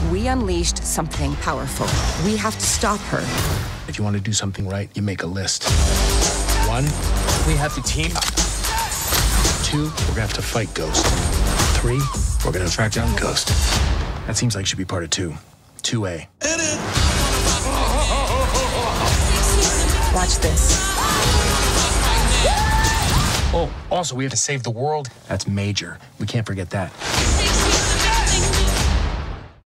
We unleashed something powerful. We have to stop her. If you want to do something right, you make a list. 1, we have to team up. 2, we're gonna have to fight Ghost. 3, we're gonna track down Ghost. That seems like it should be part of 2. 2A. Watch this. Oh, also, we have to save the world. That's major. We can't forget that.